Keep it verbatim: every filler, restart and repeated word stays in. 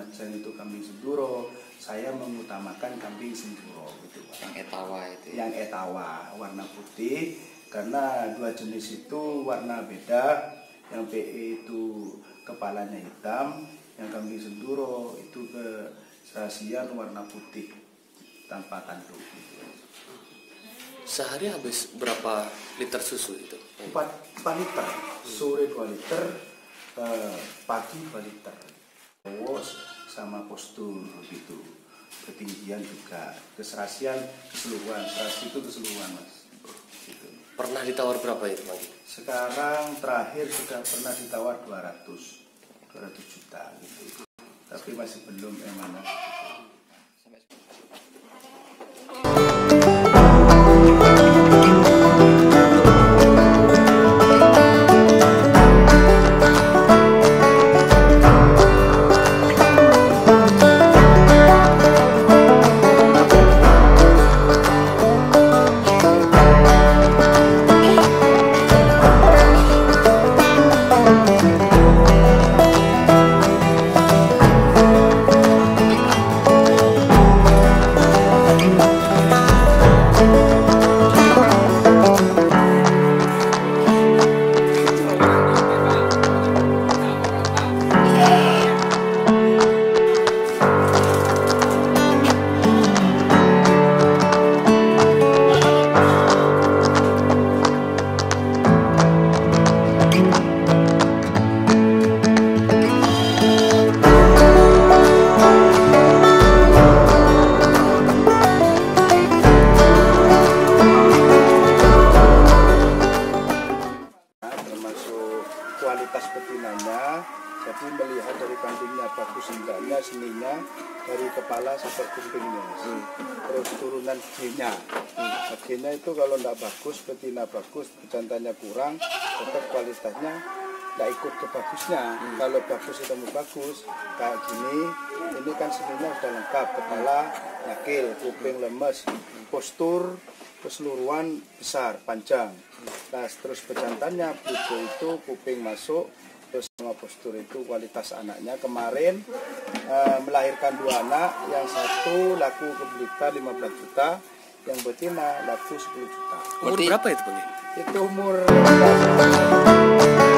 Macan itu kambing Senduro, saya mengutamakan kambing Senduro gitu. Yang etawa itu. Yang etawa warna putih, karena dua jenis itu warna beda. Yang P E itu kepalanya hitam, yang kambing Senduro itu ke serasian warna putih tanpa tanduk gitu. Sehari habis berapa liter susu itu? empat liter, sore dua liter, eh, pagi dua liter. Bos sama postur gitu, ketinggian juga, keserasian keseluruhan, serasi itu keseluruhan mas. Gitu. Pernah ditawar berapa itu lagi? Sekarang terakhir sudah pernah ditawar dua ratus juta gitu, tapi masih belum emang. Kualitas betinanya, jadi melihat dari kambingnya bagus enggaknya, seninya dari kepala sampai kupingnya, hmm. terus turunan G-nya. Hmm. G-nya itu kalau enggak bagus, betina bagus, jantannya kurang, tetap kualitasnya enggak ikut ke bagusnya. Hmm. Kalau bagus ketemu bagus, kayak gini, ini kan seninya sudah lengkap, kepala nyakil, kuping lemes, postur keseluruhan besar, panjang. Nah, terus pejantannya buku itu kuping masuk, terus sama postur itu kualitas anaknya. Kemarin eh, melahirkan dua anak, yang satu laku ke Blitar lima belas juta, yang betina laku sepuluh juta. Umur berapa itu Bang? Itu umur